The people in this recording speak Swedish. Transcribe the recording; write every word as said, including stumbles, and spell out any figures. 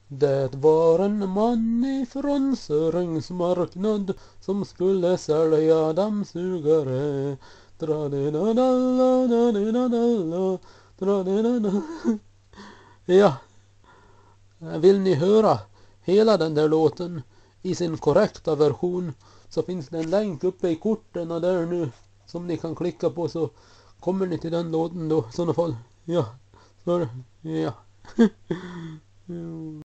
Det var en man ifrån Sörängs marknad som skulle sälja dammsugare. Tra-di-da-da-la-da-di-da-da-la, tra-di-da-da. Ja, vill ni höra hela den där låten i sin korrekta version så finns det en länk uppe i korten och där nu som ni kan klicka på, så kommer ni till den låten då i sådana fall. Ja, så ja.